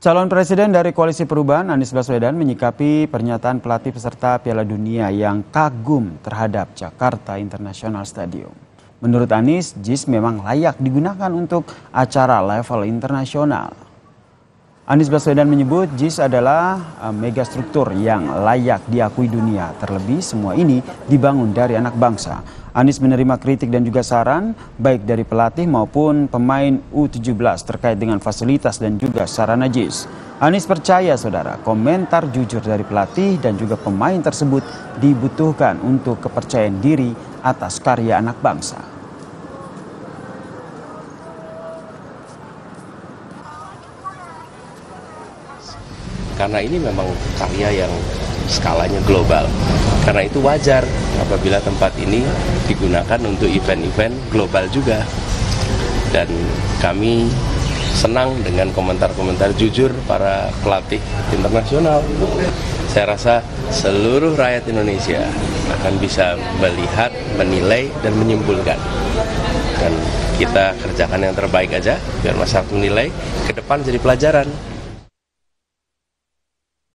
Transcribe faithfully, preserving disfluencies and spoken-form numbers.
Calon Presiden dari Koalisi Perubahan Anies Baswedan menyikapi pernyataan pelatih peserta Piala Dunia yang kagum terhadap Jakarta International Stadium. Menurut Anies, J I S memang layak digunakan untuk acara level internasional. Anies Baswedan menyebut J I S adalah megastruktur yang layak diakui dunia. Terlebih semua ini dibangun dari anak bangsa. Anies menerima kritik dan juga saran baik dari pelatih maupun pemain U tujuh belas terkait dengan fasilitas dan juga sarana J I S. Anies percaya saudara, komentar jujur dari pelatih dan juga pemain tersebut dibutuhkan untuk kepercayaan diri atas karya anak bangsa. Karena ini memang karya yang skalanya global. Karena itu wajar apabila tempat ini digunakan untuk event-event global juga. Dan kami senang dengan komentar-komentar jujur para pelatih internasional. Saya rasa seluruh rakyat Indonesia akan bisa melihat, menilai, dan menyimpulkan. Dan kita kerjakan yang terbaik aja biar masyarakat menilai, ke depan jadi pelajaran.